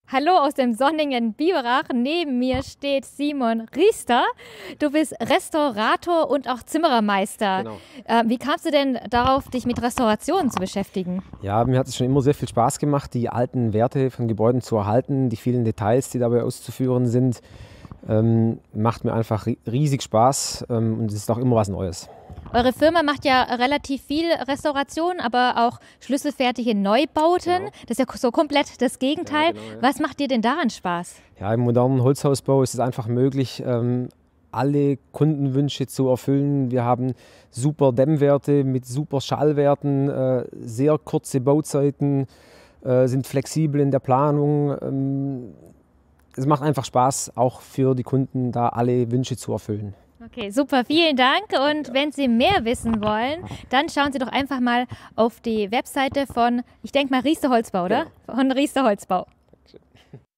Hallo aus dem sonnigen Biberach. Neben mir steht Simon Riester. Du bist Restaurator und auch Zimmerermeister. Genau. Wie kamst du denn darauf, dich mit Restaurationen zu beschäftigen? Ja, mir hat es schon immer sehr viel Spaß gemacht, die alten Werte von Gebäuden zu erhalten, die vielen Details, die dabei auszuführen sind. Macht mir einfach riesig Spaß und es ist auch immer was Neues. Eure Firma macht ja relativ viel Restauration, aber auch schlüsselfertige Neubauten. Genau. Das ist ja so komplett das Gegenteil. Ja, genau, ja. Was macht dir denn daran Spaß? Ja, im modernen Holzhausbau ist es einfach möglich, alle Kundenwünsche zu erfüllen. Wir haben super Dämmwerte mit super Schallwerten, sehr kurze Bauzeiten, sind flexibel in der Planung. Es macht einfach Spaß, auch für die Kunden da alle Wünsche zu erfüllen. Okay, super, vielen Dank. Und wenn Sie mehr wissen wollen, dann schauen Sie doch einfach mal auf die Webseite von, ich denke mal, Riester Holzbau, oder? Genau. Von Riester Holzbau.